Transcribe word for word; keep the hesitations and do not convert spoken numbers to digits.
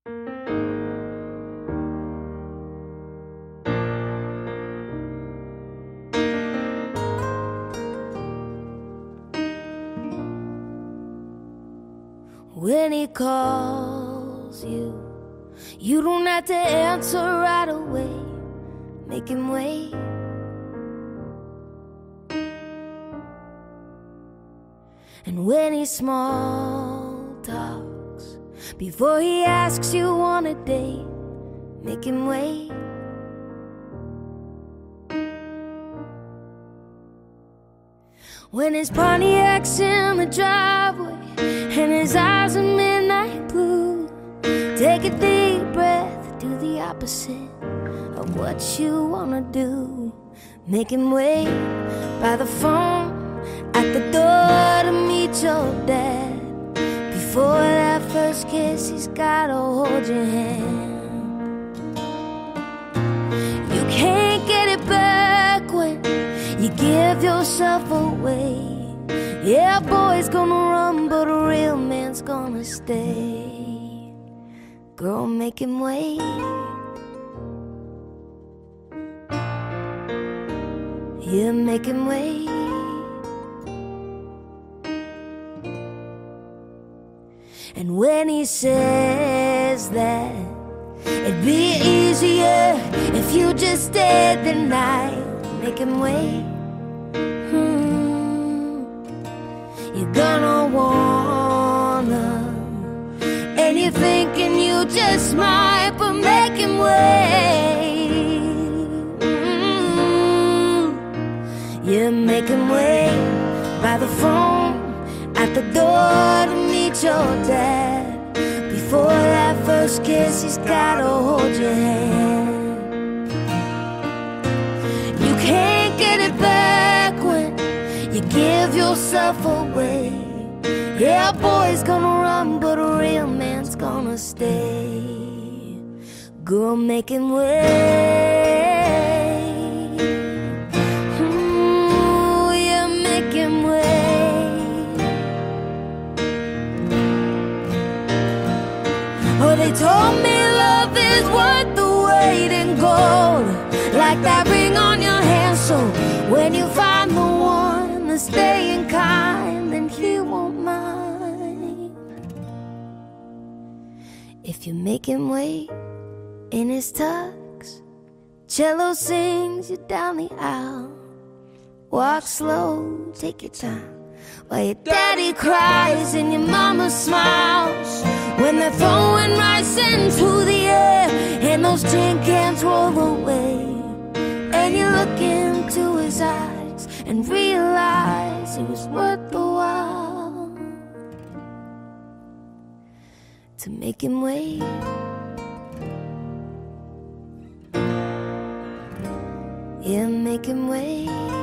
When he calls you, you don't have to answer right away. Make him wait. And when he small talks, before he asks you on a date, make him wait. When his Pontiac's in the driveway and his eyes are midnight blue, take a deep breath, do the opposite of what you wanna do. Make him wait by the phone at the door to meet your dad. Before that first kiss, he's gotta hold your hand. You can't get it back when you give yourself away. Yeah, boy's gonna run, but a real man's gonna stay. Girl, make him wait. Yeah, make him wait. And when he says that it'd be easier if you just stayed the night, make him wait. hmm. You're gonna wanna, and you're thinking you just might, but make him wait. hmm. Yeah, make him wait by the phone at the door to meet your dad. Before that first kiss, he's gotta hold your hand. You can't get it back when you give yourself away. Yeah, a boy's gonna run, but a real man's gonna stay. Girl, make him wait. Ooh, yeah, make him wait. Oh, they told me love is worth the weight in gold, like that ring on your hand. So when you find the one that's staying kind, then he won't mind if you make him wait in his tux. Cello sings you down the aisle. Walk slow, take your time, while your daddy cries and your mama smiles. When they're throwing rice into the air and those tin cans roll away, and you look into his eyes and realize it was worth the while to make him wait. Yeah, make him wait.